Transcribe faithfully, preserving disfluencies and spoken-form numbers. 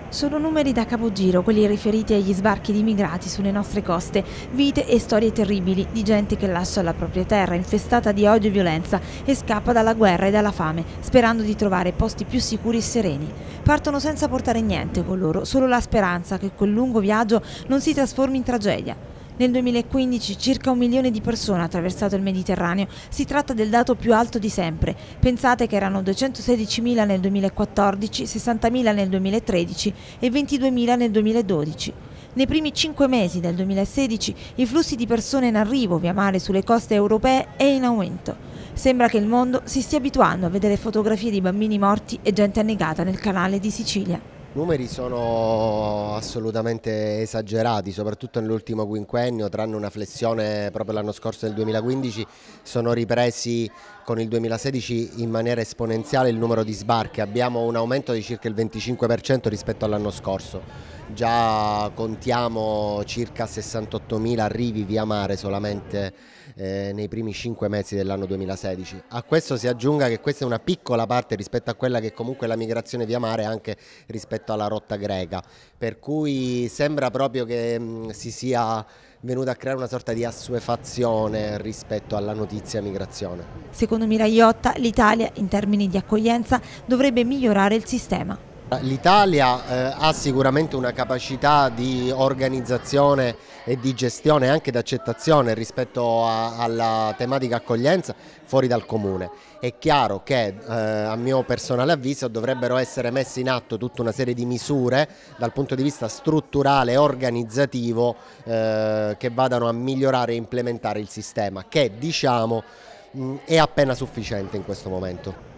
Sono numeri da capogiro, quelli riferiti agli sbarchi di immigrati sulle nostre coste, vite e storie terribili di gente che lascia la propria terra infestata di odio e violenza e scappa dalla guerra e dalla fame, sperando di trovare posti più sicuri e sereni. Partono senza portare niente con loro, solo la speranza che quel lungo viaggio non si trasformi in tragedia. Nel duemilaquindici circa un milione di persone ha attraversato il Mediterraneo, si tratta del dato più alto di sempre. Pensate che erano duecentosedicimila nel duemilaquattordici, sessantamila nel duemilatredici e ventiduemila nel duemiladodici. Nei primi cinque mesi del duemilasedici i flussi di persone in arrivo via mare sulle coste europee è in aumento. Sembra che il mondo si stia abituando a vedere fotografie di bambini morti e gente annegata nel canale di Sicilia. I numeri sono assolutamente esagerati, soprattutto nell'ultimo quinquennio, tranne una flessione proprio l'anno scorso del duemilaquindici, sono ripresi con il duemilasedici in maniera esponenziale il numero di sbarchi, abbiamo un aumento di circa il venticinque per cento rispetto all'anno scorso, già contiamo circa sessantottomila arrivi via mare solamente eh, nei primi cinque mesi dell'anno duemilasedici. A questo si aggiunga che questa è una piccola parte rispetto a quella che comunque è la migrazione via mare anche rispetto alla rotta greca, per cui sembra proprio che mh, si sia venuta a creare una sorta di assuefazione rispetto alla notizia migrazione. Secondo Miraiotta, l'Italia, in termini di accoglienza, dovrebbe migliorare il sistema. L'Italia eh, ha sicuramente una capacità di organizzazione e di gestione, anche di accettazione rispetto a, alla tematica accoglienza fuori dal comune. È chiaro che eh, a mio personale avviso dovrebbero essere messe in atto tutta una serie di misure dal punto di vista strutturale e organizzativo eh, che vadano a migliorare e implementare il sistema che, diciamo, mh, è appena sufficiente in questo momento.